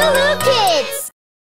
Lulu Kids.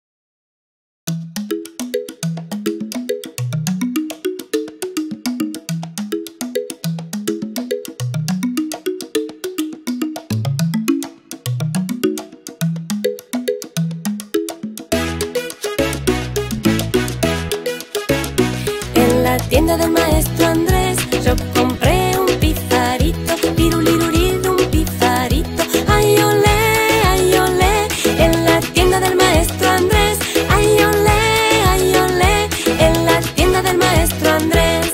En la tienda del maestro Andrés yo compré un pifarito, piruliruriru, un pifarito. Ay, olé, ay, olé. En la tienda del maestro Andrés. Ay, olé, ay, olé. En la tienda del maestro Andrés.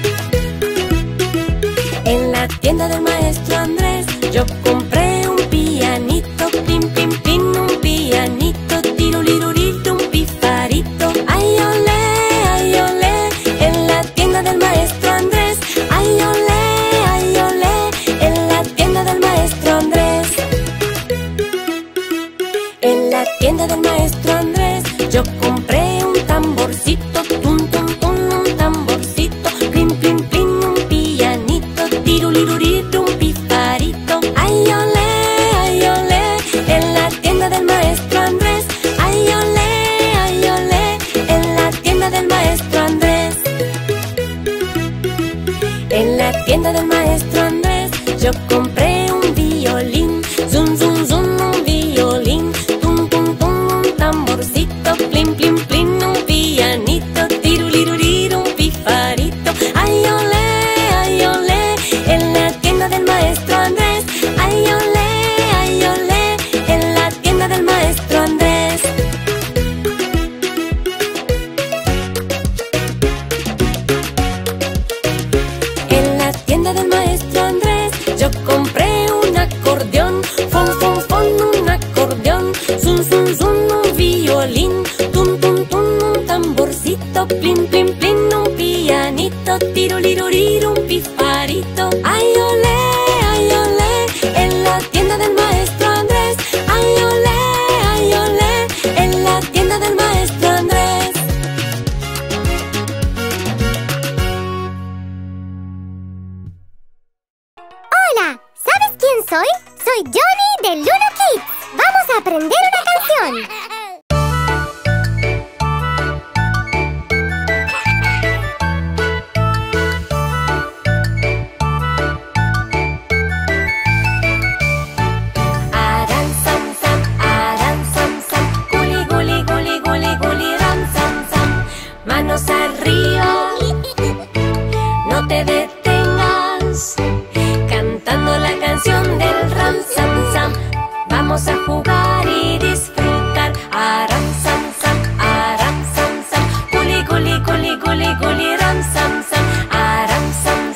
En la tienda del maestro Andrés yo compré un pianito, plin, plin, plin, un pianito, tiruliruriru, un pifarito. Ay, olé, ay, olé. En la tienda del maestro Andrés. Ay, olé, ay, olé. En la tienda del maestro Andrés. En la tienda del maestro Andrés yo compré un tamborcito, tum, tum, tum, un tamborcito, plin, plin, plin, un pianito, tiruliruriru, un pifarito. Ay, olé, ay, olé. En la tienda del maestro Andrés. Ay, olé, ay, olé. En la tienda del maestro Andrés. En la tienda del maestro Andrés yo compré un violín, zum, zum, zum, un violín, tum, tum, tum, un tamborcito, plin, plin, plin, un pianito, tiruliruriru, un pifarito. Ay, olé, ay, olé. En la tienda del maestro Andrés. Ay, olé, ay, olé. En la tienda del maestro Andrés. En la tienda del maestro Andrés yo compré un acordeón, fon, fon, fon, un acordeón, zum, zum, zum, un violín, tum, tum, tum, un tamborcito, plin, plin, plin, un pianito, tiruliruriru, un pifarito. Ay, olé, ay, olé. En la tienda del maestro Andrés. Ay, olé, ay, olé. En la tienda del maestro Andrés. Hola, ¿sabes quién soy? Soy Johnny de Lulu Kids. Vamos a aprender una canción. Aran, sam, sam, guli, guli, guli, guli, guli, ram, sam, sam. Manos arriba, no te detengas, cantando la canción del ram, sam, sam. Vamos a jugar y disfrutar. Aram, sam, sam, guli, guli, guli, guli, guli, ram, sam, sam. Aram,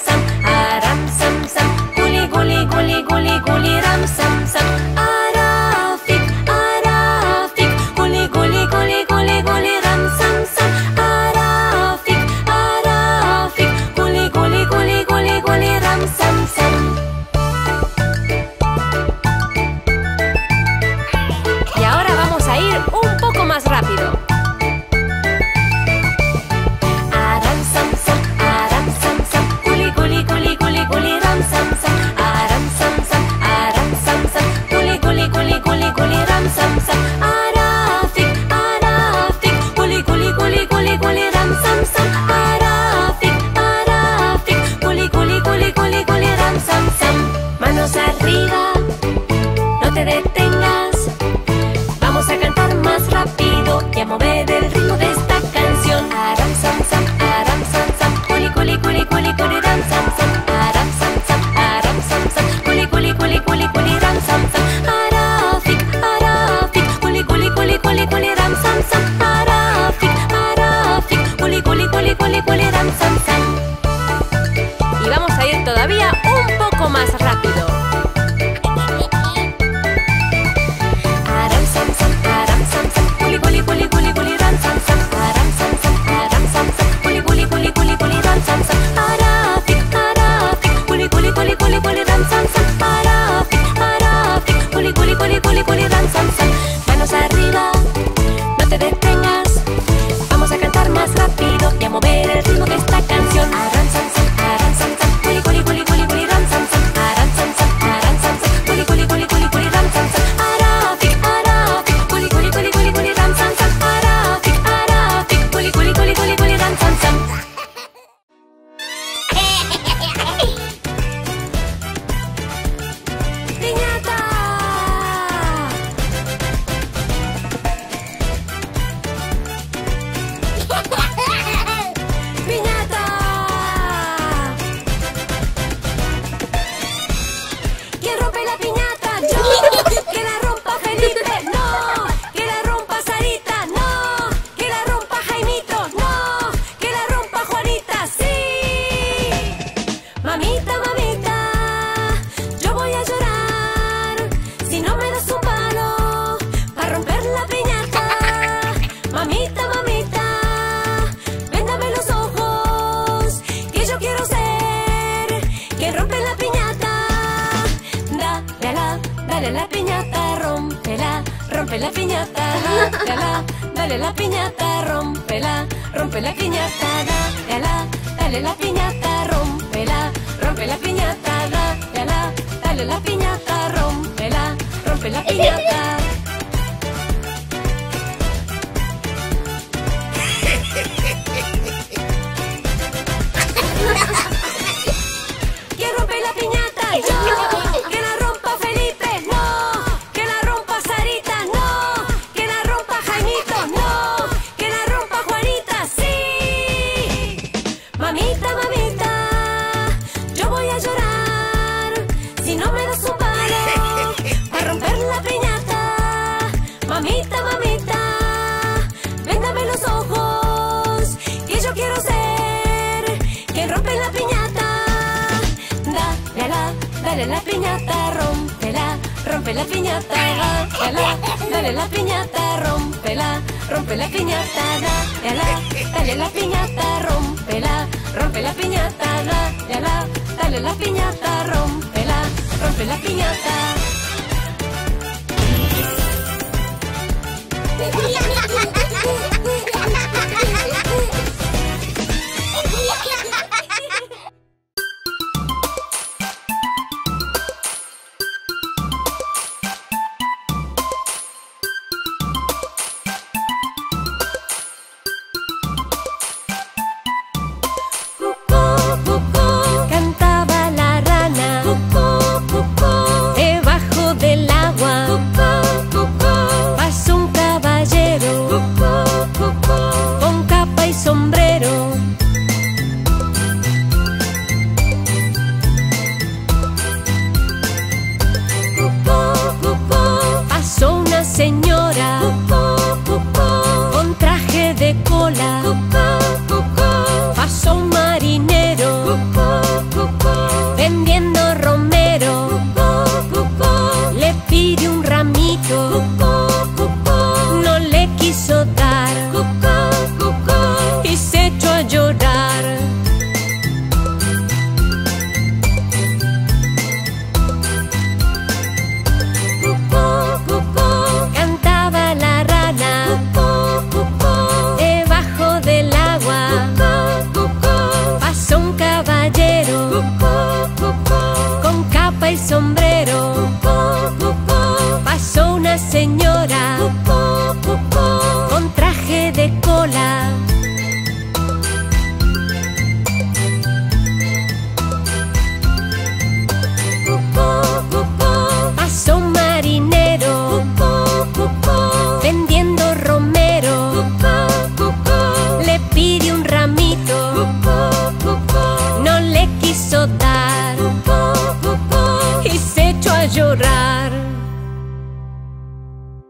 sam, guli, guli, guli, guli, guli, ram, sam, sam. Arafik, arafik, guli, guli, guli, guli, guli, ram, sam, sam. Arafik, arafik, guli, guli, guli, guli, guli, ram, sam, sam. Y ahora vamos a ir un poco más rápido. Aram, sam, sam, guli, guli, guli, guli, guli, ram, sam, sam. Aram, sam, guli, guli, guli, guli, guli, ram, sam, sam. Arafik, arafik, guli, guli, guli, guli, guli, ram, sam, sam. Arafik, arafik, guli, guli, guli, guli, guli, ram, sam, sam. Manos arriba, no te detengas. Vamos a cantar más rápido y a mover el ritmo de esta canción. Aram, sam, sam, guli, guli, guli, guli, guli, ram, sam, sam. Aram, sam, guli, guli, guli, guli, guli, ram, sam, sam. Arafik, arafik, guli, guli, guli, guli, guli, ram, sam, sam. Arafik, arafik, guli, guli, guli, guli, guli, ram, sam, sam. Y vamos a ir todavía un poco más rápido. Aram, sam, guli, guli, guli, guli, guli, ram, sam, sam. Aram, sam, guli, guli, guli, guli, guli, ram, sam, sam. Arafik, arafik, guli, guli, guli, guli, guli, ram, sam, sam. Arafik, arafik, guli, guli, guli, guli, guli, ram, sam, sam. Manos arriba, no te detengas. Vamos a cantar más rápido y a mover el ritmo de esta canción. Aram, sam, guli, guli, guli, guli, guli, ram, sam, sam. Aram, sam, guli, guli, guli, guli, guli, ram, sam, sam. Arafik, arafik, guli, rompe la piñata, dale la piñata, rómpela, rompe la piñata, dale la piñata, rómpela, rompe la piñata, dale la piñata, rómpela, rompe la piñata. ¿Quién rompe la piñata? ¡Yo! ¡Que la rompa Felipe! ¡No! ¡Que la rompa Sarita! ¡No! ¡Que la rompa Jaimito! ¡No! ¡Que la rompa Juanita! ¡Sí! Mamita, mamita, yo voy a llorar si no me das un palo para romper la piñata. Mamita, mamita, véndame los ojos, que yo quiero ser quien rompe la piñata. Dale la piñata, rómpela, rompe la piñata, dale la piñata, rómpela, rompe la piñata, dale la piñata, rómpela, rompe la piñata, dale la piñata, rómpela, rompe la piñata. Cantaba la rana, debajo del agua. Pasó un caballero con capa y sombrero. Pasó una señora con traje de cola. Pasó un marinero vendiendo romero. Le pidió un ramito, no le quiso dar y se echó a llorar. Cantaba la rana debajo del agua. Pasó un caballero con capa y sombrero. Pasó una señora con traje de cola. Pasó un marinero vendiendo romero. Le pidió un ramito, no le quiso dar y se echó a llorar.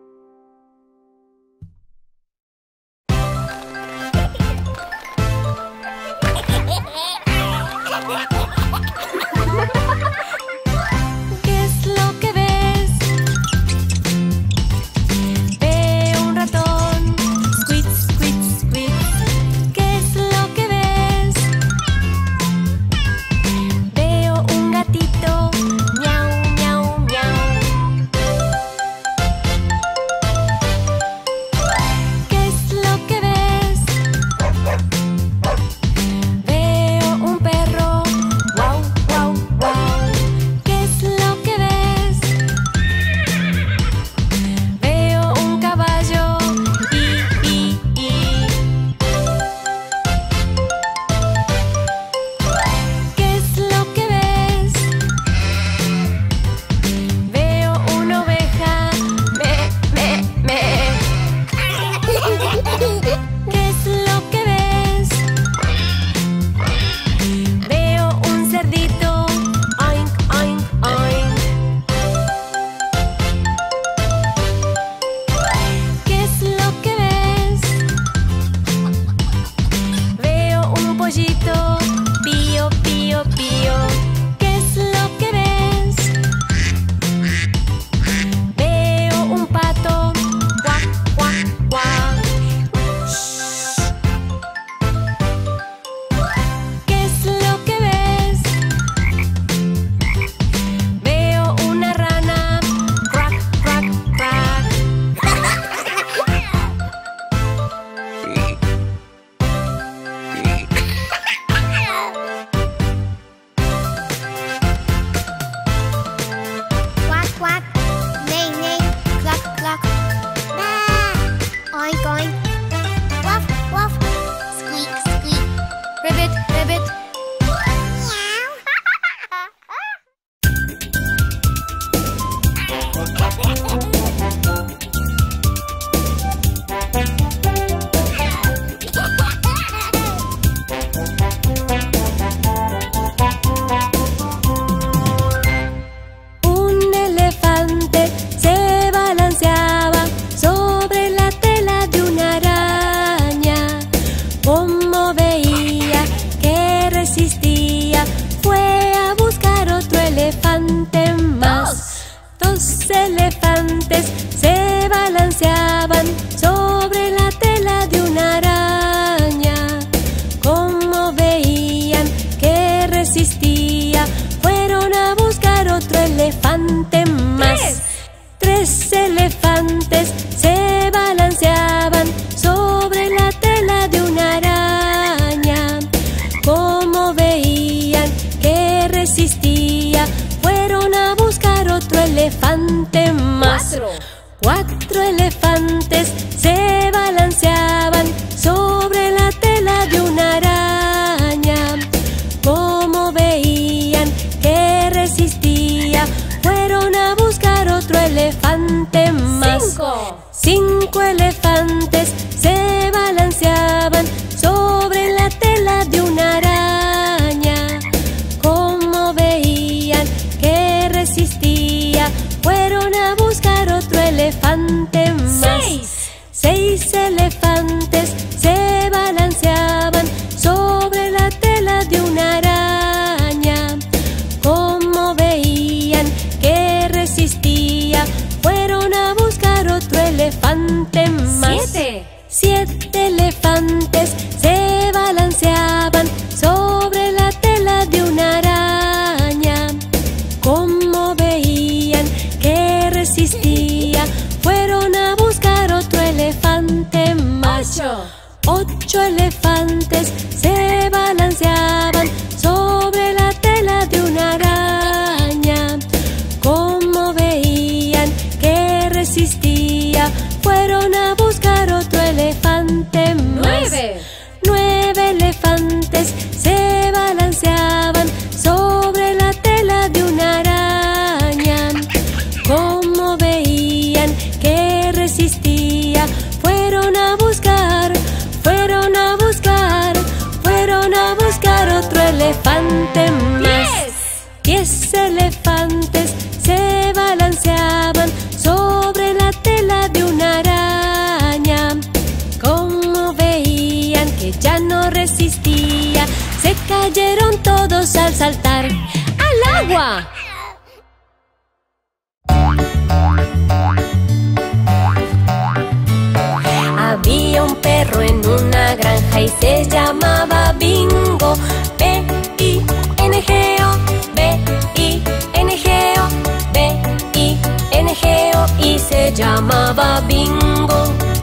10 elefantes se balanceaban sobre la tela de una araña. Como veían que resistía, fueron a buscar otro elefante más. 4 elefantes se balanceaban sobre la tela de una araña. Como veían que resistía, fueron a buscar otro elefante más. 5 elefantes se balanceaban sobre la tela de una araña. Como veían que resistía, fueron a buscar otro elefante más. 6 elefantes se balanceaban sobre la tela de una araña. Como veían que resistía, fueron a buscar otro elefante más. 7 elefantes se balanceaban sobre la tela de una araña. Como veían que resistía, fueron a buscar otro elefante más. 8 elefantes se balanceaban sobre la tela de una araña. Como veían que resistía, fueron a buscar otro elefante más. 9 elefantes se balanceaban sobre la tela de una araña. Como veían que resistía, fueron a buscar otro elefante más. 10 elefantes se balanceaban sobre la tela de una araña. Como veían que ya no resistía, se cayeron todos al saltar al agua. Había un perro en una granja y se llamaba Bingo. B-I-N-G-O, B-I-N-G-O, B-I-N-G-O, y se llamaba Bingo.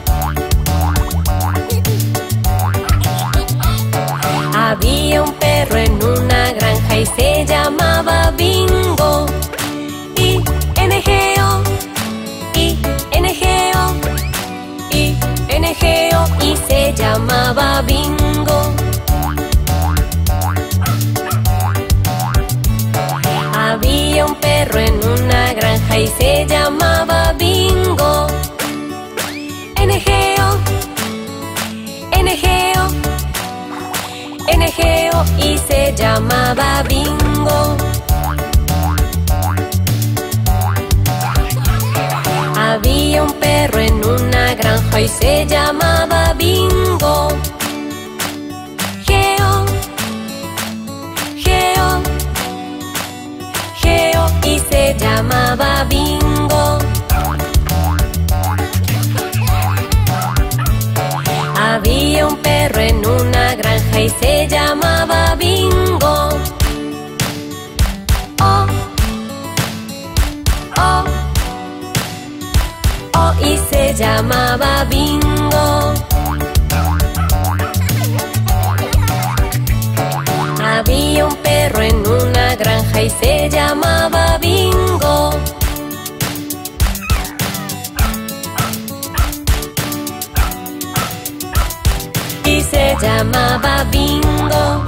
Había un perro en una granja y se llamaba Bingo. I-N-G-O, I-N-G-O, I-N-G-O, y se llamaba Bingo. Había un perro en una granja y se llamaba Bingo. N-G-O, N-G-O, N-G-O, y se llamaba Bingo. Había un perro en una granja y se llamaba Bingo. Geo, Geo, Geo, y se llamaba Bingo. Había un perro en una granja y se llamaba Bingo. Oh, oh, oh, y se llamaba Bingo. Había un perro en una granja y se llamaba Bingo. Y se llamaba Bingo.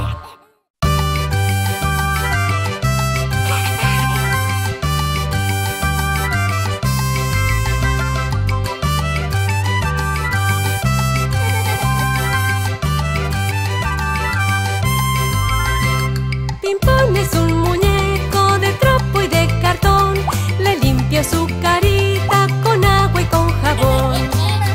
Pimpón es un muñeco de trapo y de cartón. Le limpio su carita con agua y con jabón.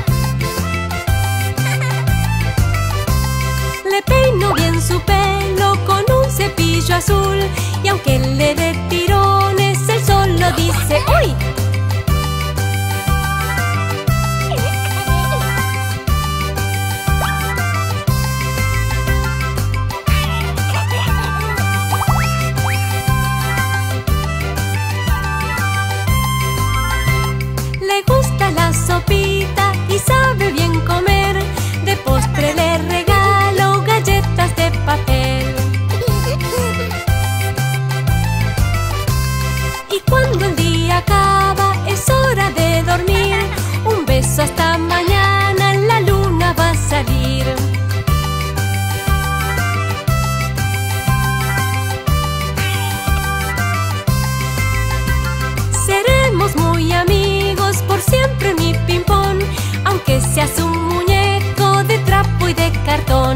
Le peino bien su pelo con un cepillo azul. Y aunque le dé tirones, él solo dice ¡uy! Le gusta la sopita y sabe bien comer. De postre le regalo galletas de papel. Y cuando el día acaba es hora de dormir. Un beso hasta mañana, la luna va a salir. Seremos muy amigos por siempre, mi Pimpón, aunque seas un muñeco de trapo y de cartón.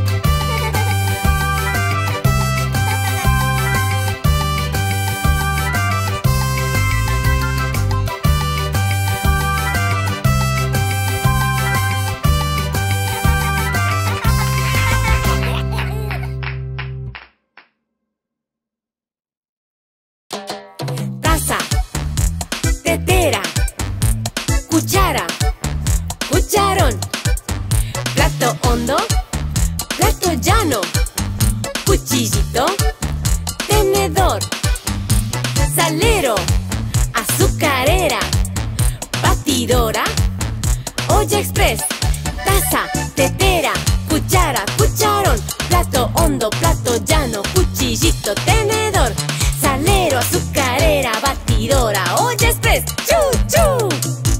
Taza, tetera, cuchara, cucharón, plato hondo, plato llano, cuchillito, tenedor, salero, azucarera, batidora, olla express. Taza, tetera, cuchara, cucharón, plato hondo, plato llano, cuchillito, tenedor, salero, azucarera, batidora, olla express. ¡Chu, chu!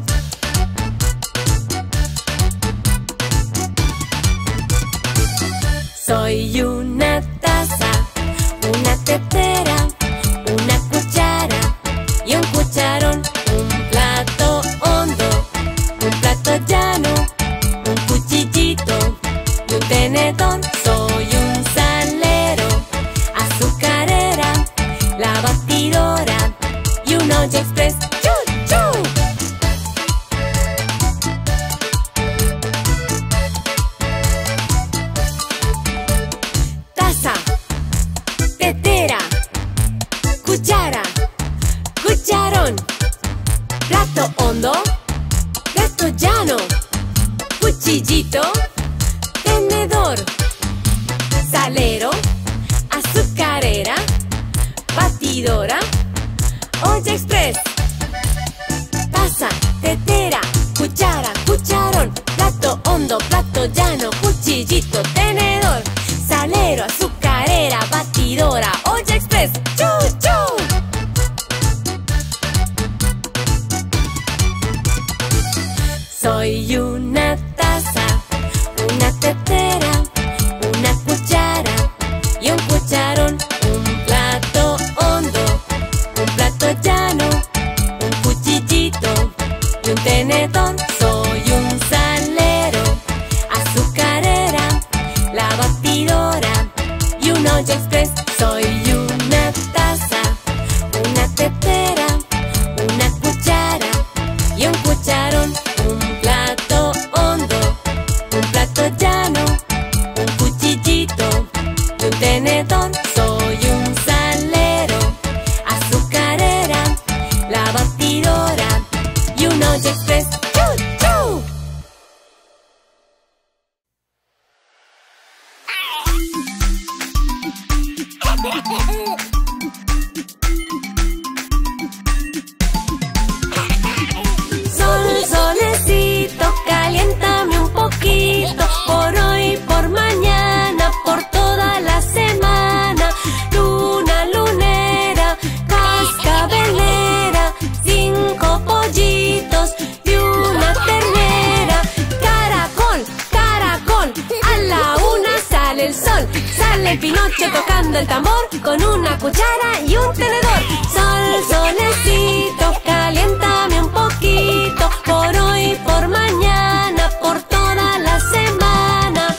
Soy una taza, una tetera, una cuchara y un cucharón. Un plato hondo, un plato llano, un cuchillito y un tenedor. Soy un salero, azucarera, la batidora y una olla express. ¡Chu, chu! Taza, tetera, cuchara, cucharón, plato hondo, plato llano, cuchillito, tenedor, salero, azucarera, batidora, olla express. Taza, tetera, cuchara, cucharón, plato hondo, plato llano, cuchillito, tenedor, salero, azucarera, batidora, olla express. ¡Chu, chu! Soy una taza, una tetera, una cuchara y un cucharón. Un plato hondo, un plato llano, un cuchillito y un tenedor. Soy un salero, azucarera, la batidora y una olla express. Soy una taza, una tetera, una cuchara y un cucharón. Un plato hondo, un plato llano, un cuchillito y un tenedor. Soy un salero, azucarera, la batidora y una olla express. ¡Chu, chu! Sol, solecito, caliéntame un poquito, por hoy, por mañana, por toda la semana. Luna, lunera, cascabelera, 5 pollitos y una ternera. Caracol, caracol, a la una sale el sol. Sale el Pinocho tocando el tambor con una cuchara y un tenedor. Sol, solecito, caliéntame un poquito, por hoy, por mañana, por toda la semana.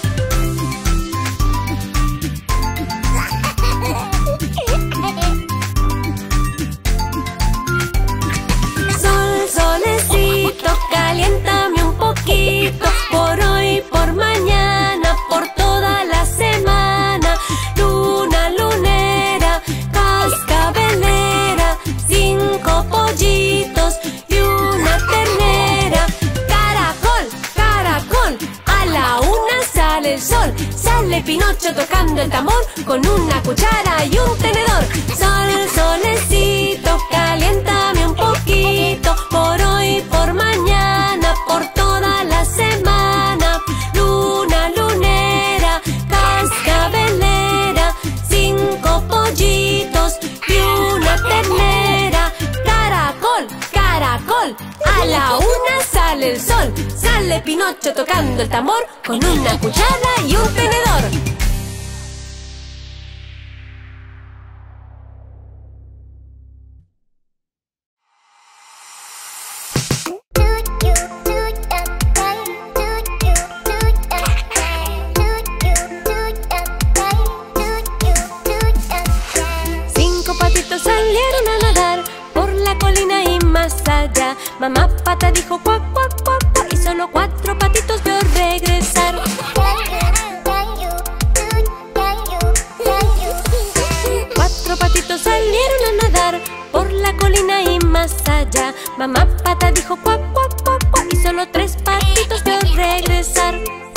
Sol, solecito, caliéntame un poquito, por hoy, por mañana, por toda la semana. Luna, lunera, cascabelera, 5 pollitos y una ternera. Caracol, caracol, a la una sale el sol. Sale Pinocho tocando el tambor con una cuchara y un tenedor. Sol, solecito, caliéntame un poquito, por hoy, por el sol. Sale Pinocho tocando el tambor con una cuchara y un tenedor. Salieron a nadar por la colina y más allá. Mamá Pata dijo cuac, cuac, cuac, cuac, y solo 4 patitos vio regresar. 4 patitos salieron a nadar por la colina y más allá. Mamá Pata dijo cuac, cuac, cuac, cuac, y solo 3 patitos vio regresar.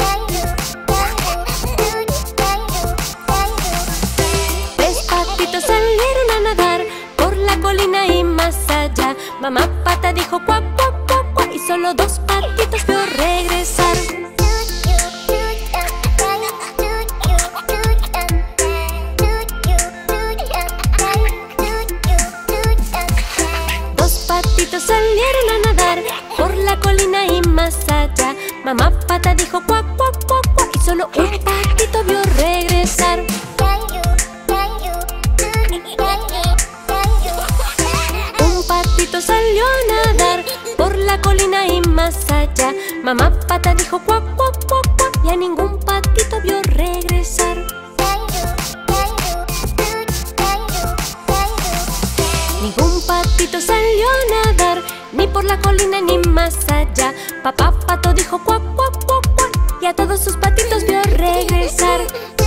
3 patitos salieron a nadar por la colina y más allá. Mamá Pata dijo cuac, cuac, cuac, cuac, y solo 2 patitos vio regresar. 2 patitos salieron a nadar por la colina y más allá. Mamá Pata dijo cuac, cuac, cuac, cuac, y solo 1 patito vio regresar. 1 patito salió a nadar por la colina y más allá. Mamá Pata dijo cuac, cuac, cuac, cuac, y a ningún patito vio regresar. Ningún patito salió a nadar, ni por la colina ni más allá. Papá Pato dijo cuac, cuac, cuac, cuac, y a todos sus patitos vio regresar.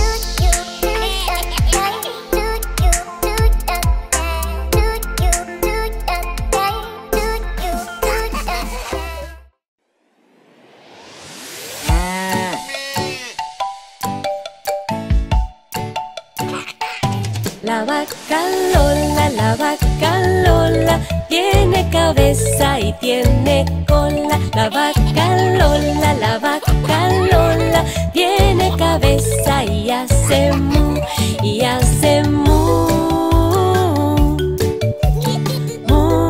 La vaca Lola, tiene cabeza y tiene cola. La vaca Lola, tiene cabeza y hace mu, y hace mu, mu.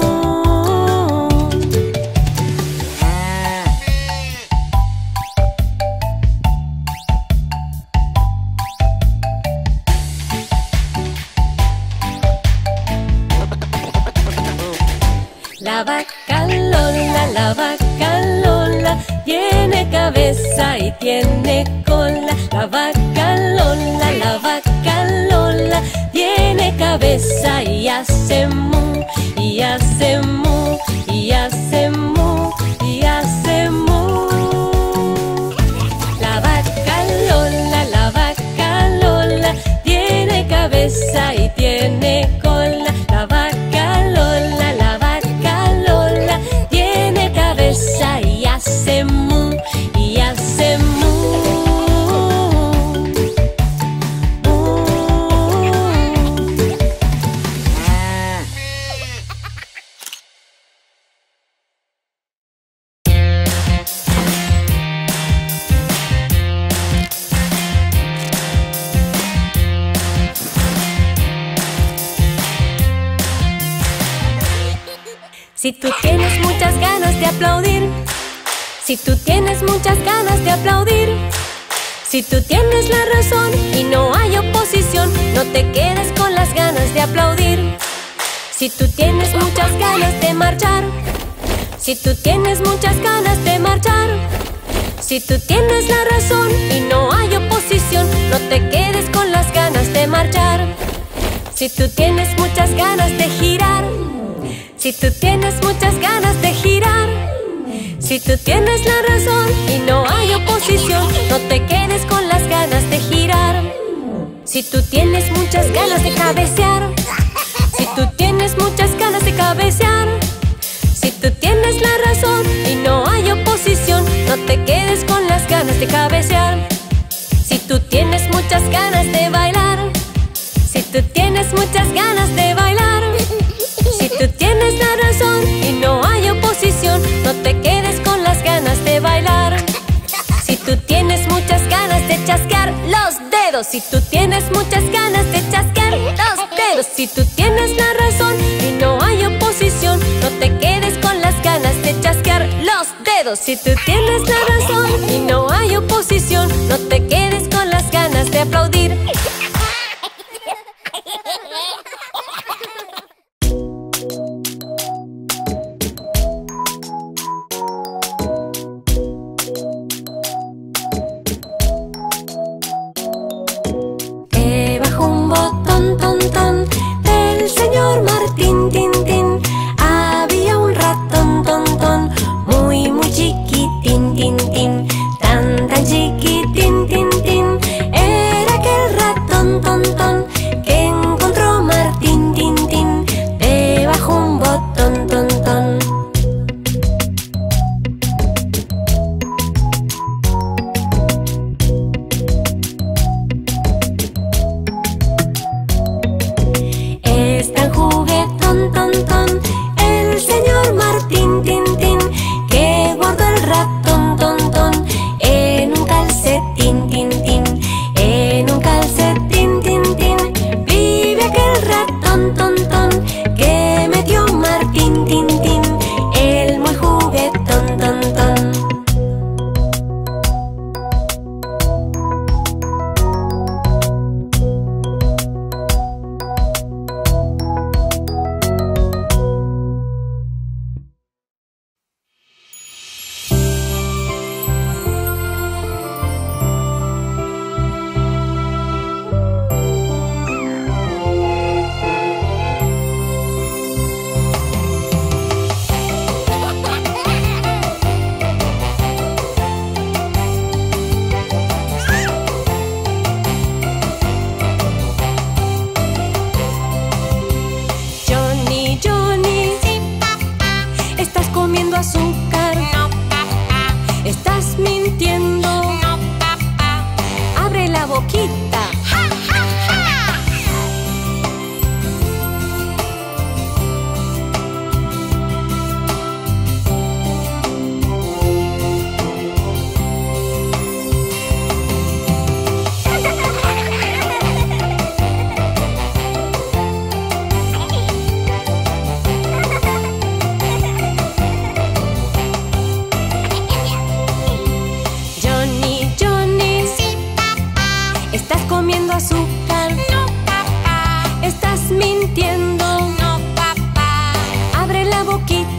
La vaca Lola, tiene cabeza y tiene cola. La vaca Lola, tiene cabeza y hace mu, y hace mu, y hace mu, y hace mu. La vaca Lola, tiene cabeza y tiene cola. La vaca Lola, tiene cabeza y hace mu, y hace mu, mu. Si tú tienes muchas ganas de aplaudir, si tú tienes muchas ganas de aplaudir, si tú tienes la razón y no hay oposición, no te quedes con las ganas de aplaudir. Si tú tienes muchas ganas de marchar, si tú tienes muchas ganas de marchar, si tú tienes la razón y no hay oposición, no te quedes con las ganas de marchar. Si tú tienes muchas ganas de girar, si tú tienes muchas ganas de girar, si tú tienes la razón y no hay oposición, no te quedes con las ganas de girar. Si tú tienes muchas ganas de cabecear, si tú tienes muchas ganas de cabecear, si tú tienes la razón y no hay oposición, no te quedes con las ganas de cabecear. Si tú tienes muchas ganas de bailar, si tú tienes muchas ganas de bailar, si tú tienes la razón y no hay oposición, no te quedes con las ganas de bailar. Si tú tienes muchas ganas de chasquear los dedos, si tú tienes muchas ganas de chasquear los dedos, si tú tienes la razón y no hay oposición, no te quedes con las ganas de chasquear los los dedos. Si tú tienes la razón y no hay oposición, no te quedes con las ganas de aplaudir. Debajo un botón, ton, ton, del señor Martín, tin, tin, había un ratón, ton, ton, muy, muy chiquitín, tin, tin, tan, tan chiquitín, tin, tin. Era aquel ratón, ton, ton, que encontró Martín, tin, tin, debajo un botón, ton, ton. Es tan juguetón, ton, ton, el señor Martín, tin, tin, que guardó el ratón, ton, ton, en un calcetín, tin, tin, en un calcetín, tin, tin. Vive aquel ratón, ton, ton, que metió Martín, tin, tin, el muy juguetón, ton, ton. Johnny, Johnny, estás comiendo azúcar. Estás mintiendo. Abre la boquita. Johnny, Johnny, estás comiendo azúcar. Estás mintiendo. Abre la boquita.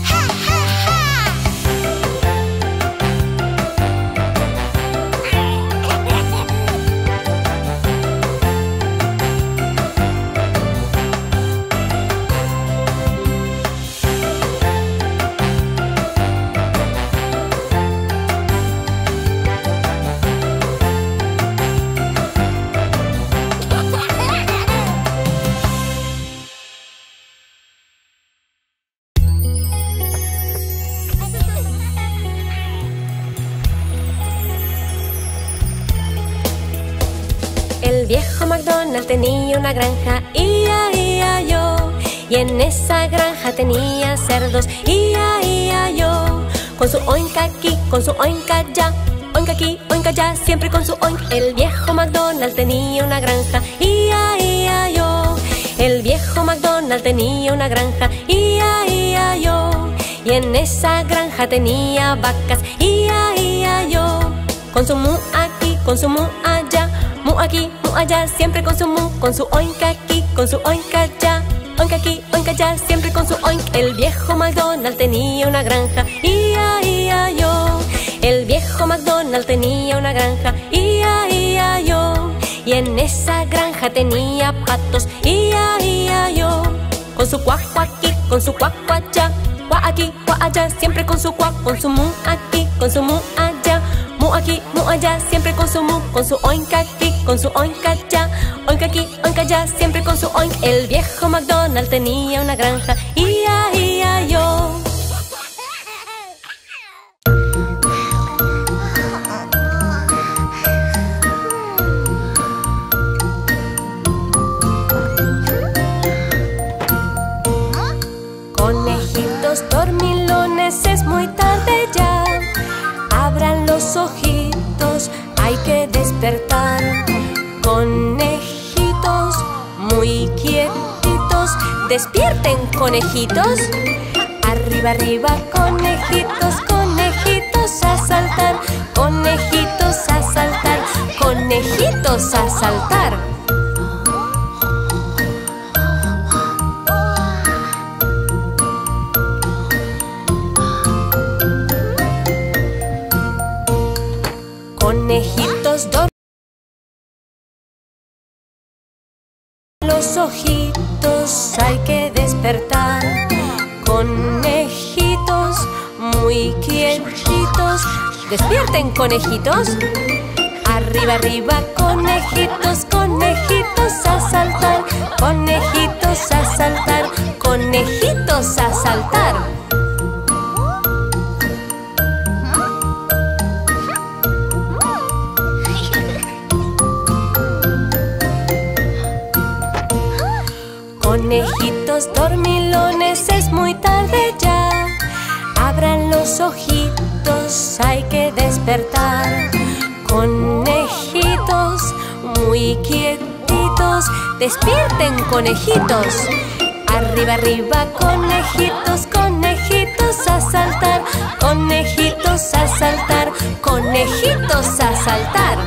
El viejo McDonald tenía una granja, I-A-I-A-Yo, y en esa granja tenía cerdos, I-A-I-A-Yo. Con su oinka aquí, con su oinka allá, oinka aquí, oinka allá, siempre con su oink. El viejo McDonald tenía una granja, I-A-I-A-Yo. El viejo McDonald tenía una granja, I-A-I-A-Yo, y en esa granja tenía vacas, I-A-I-A-Yo. Con su mu aquí, con su mu allá, mu aquí, mu allá, siempre con su mu, con su oinka aquí, con su oinka allá, oinka aquí, oinka allá, siempre con su oink. El viejo McDonald tenía una granja, I-A-I-A-Yo. El viejo McDonald tenía una granja, I-A-I-A-Yo, y en esa granja tenía patos, I-A-I-A-Yo. Con su cuac cuac aquí, con su cuac cuac allá, cuac aquí, cuac allá, siempre con su cuac, con su mu aquí, con su mu allá, mu aquí, mu allá, siempre con su mu, con su oinka aquí, con su oinka allá, oinka aquí, oinka allá, siempre con su oink. El viejo McDonald tenía una granja, I-A-I-A-Yo. Conejitos dormilones, es muy tarde ya. Abran los ojitos, hay que despertar. Conejitos muy quietitos, despierten, conejitos. Arriba, arriba, conejitos, Conejitos dormidos. Los ojitos hay que despertar. Conejitos muy quietitos. Despierten, conejitos. Arriba, arriba, conejitos, conejitos a saltar. Conejitos a saltar, conejitos a saltar. Conejitos dormilones, es muy tarde ya. Abran los ojitos, hay que despertar. Conejitos muy quietitos. Despierten, conejitos. Arriba, arriba, conejitos, conejitos a saltar. Conejitos a saltar, conejitos a saltar.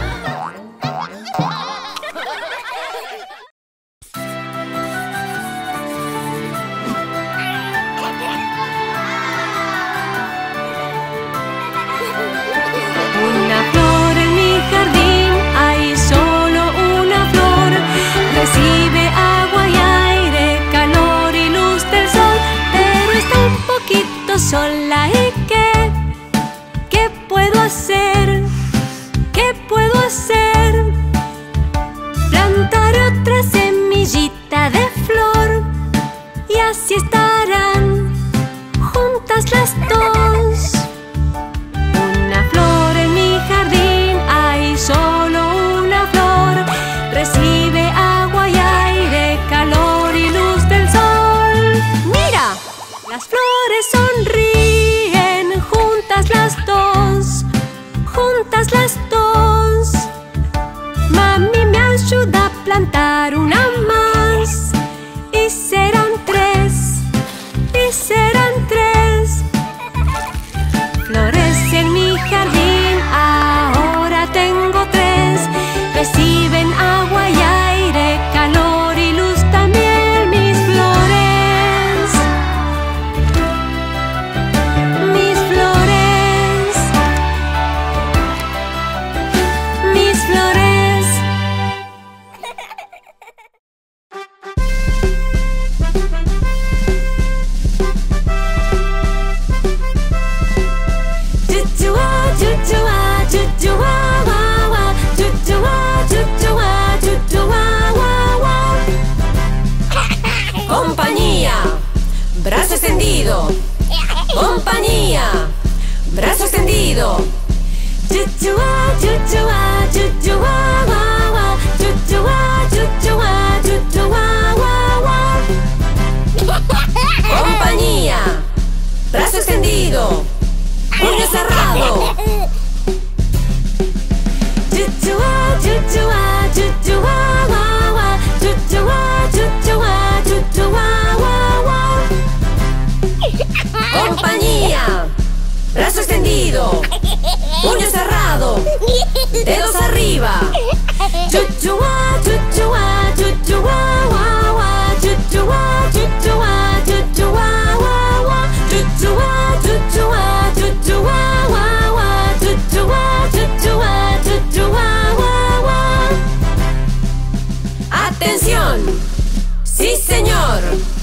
Recibe agua y aire, calor y luz del sol, pero está un poquito sola. ¿Y qué puedo hacer? ¿Qué puedo hacer? Plantar otra semillita de flor y así estarán juntas las dos. Una flor en mi jardín, hay solo una flor. Recibe agua y aire, calor y luz del sol. ¡Mira! Las flores sonríen, juntas las dos, juntas las dos. Mami me ayuda a plantar una más y serán tres, y serán tres. Flores en mi jardín, ahora tengo tres. Reciben agua y aire, calor y luz también mis flores. Mis flores. Mis flores. Chuchua, chuchua, chuchua, wa, wa. Chuchua, chuchua, chuchua, wa, wa. Compañía, brazo extendido. Compañía, brazo extendido. Chuchua, chuchua, chuchua, wa, wa. Chuchua, chuchua, chuchua, wa, wa. Compañía, brazo extendido. Puño cerrado. Chuchua, chuchua, chuchua, wa, wa. Chuchua, chuchua, chuchua, wa, wa. Compañía, brazo extendido. Puño cerrado. Dedos arriba. Chuchua, chuchua, chuchua, wa, wa. Chuchua, chuchua, chuchua, wa, wa. Chuchua, chuchua, chuchua, wa, wa. Chuchua, chuchua, chuchua, wa, wa. ¡Atención! ¡Sí, señor!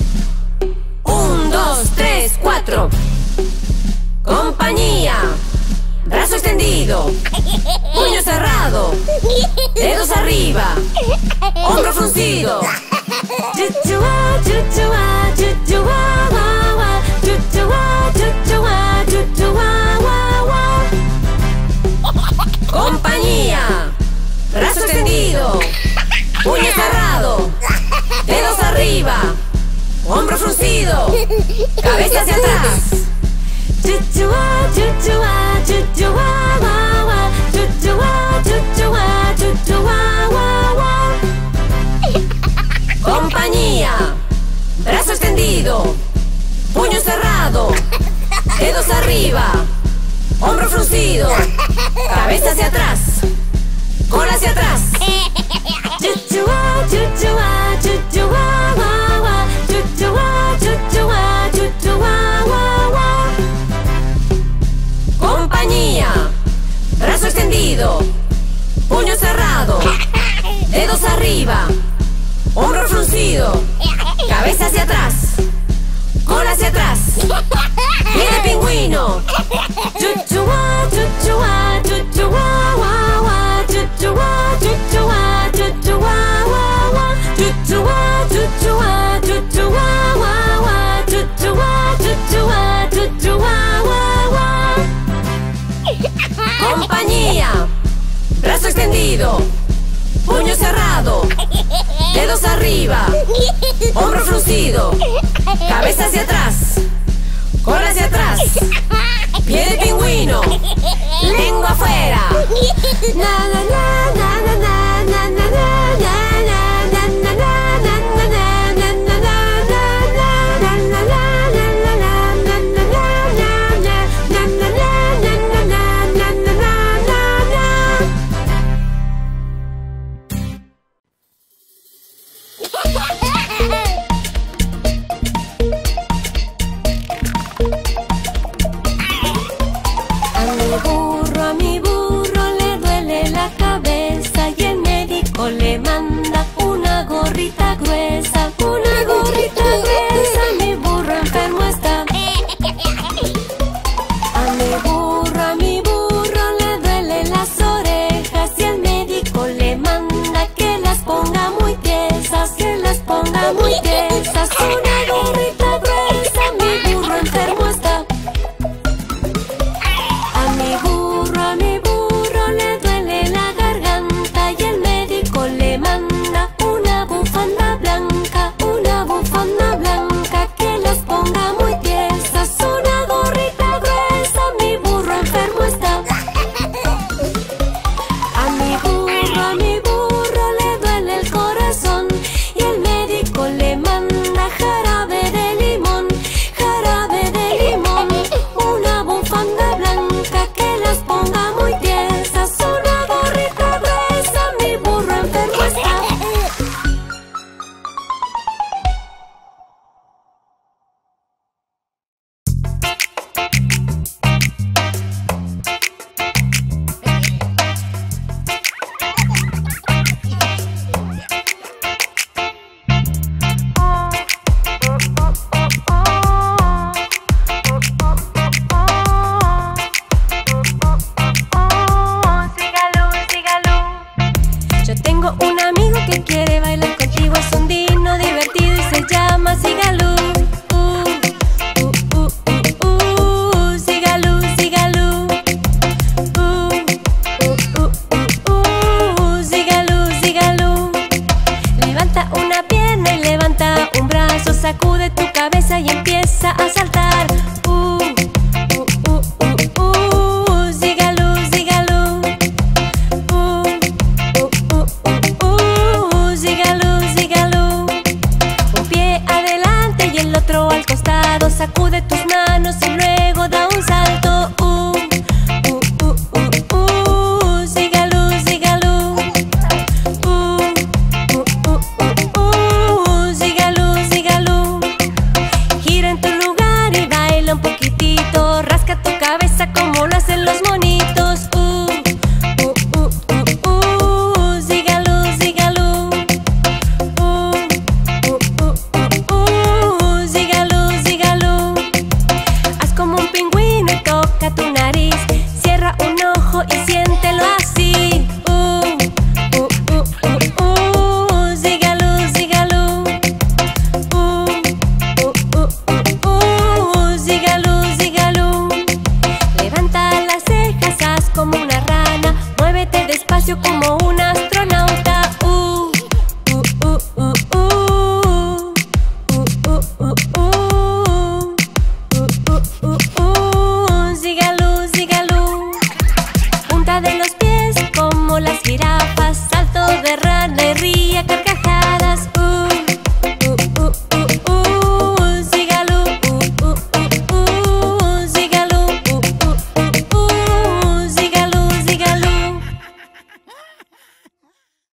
1, 2, 3, 4. Compañía, brazo extendido. Puño cerrado. Dedos arriba. Hombro fruncido. Chuchua, chuchua, chuchua, wa, wa. Chuchua, chuchua, chuchua, wa, wa. Compañía, brazo extendido. Puño cerrado. Dedos arriba. Hombro fruncido. Cabeza hacia atrás. Chuchua, chuchua, chuchua, wa, wa. Chuchua, chuchua, chuchua, wa, wa. Compañía, brazo extendido. Puño cerrado. Dedos arriba. Hombro fruncido. Cabeza hacia atrás. Cola hacia atrás. Chuchua, chuchua, chuchua, wa, wa. Chuchua, chuchua, chuchua, wa, wa. Compañía, brazo extendido. puño cerrado, dedos arriba, hombro fruncido, cabeza hacia atrás, cola hacia atrás, pie de pingüino. Chuchuá, chuchuá, chuchuá, guá, guá, chuchuá, chuchuá, chuchuá, guá, guá, chuchuá, chuchuá, chuchuá, guá, guá, chuchuá, chuchuá, chuchuá, guá, guá. Compañía, brazo extendido, puño cerrado, dedos arriba, hombro fruncido, cabeza hacia atrás, cola hacia atrás, pie de pingüino, lengua afuera. Na na na na na na na na na na A mi burro le duele la cabeza y el médico le manda una gorrita gruesa. Una gorrita gruesa, mi burro enfermo está. A mi burro le duelen las orejas y el médico le manda que las ponga muy tiesas, que las ponga muy tiesas. Una gorrita gruesa, mi burro enfermo está. A mi burro le duele la garganta y el médico le manda una bufanda blanca que las ponga muy tiesas. Una gorrita gruesa, mi burro enfermo está. A mi burro le duele el corazón y el médico le manda jarabe de limón, una bufanda blanca que las ponga muy tiesas. Una gorrita gruesa, mi burro enfermo está. Yo tengo un amigo que quiere bailar contigo, es un dino divertido y se llama Sigalú. Sigalú, Sigalú. Sigalú, Sigalú. Levanta una pierna y levanta un brazo, sacude tu cabeza y empieza a saltar. Sigalú, Sigalú. Sigalú, Sigalú. Un pie adelante y el otro al costado, sacude tus manos y luego da un salto. Sigalú, Sigalú. Sigalú, Sigalú. Gira en tu lugar y baila un poquitito, rasca tu cabeza como lo hacen los monitos.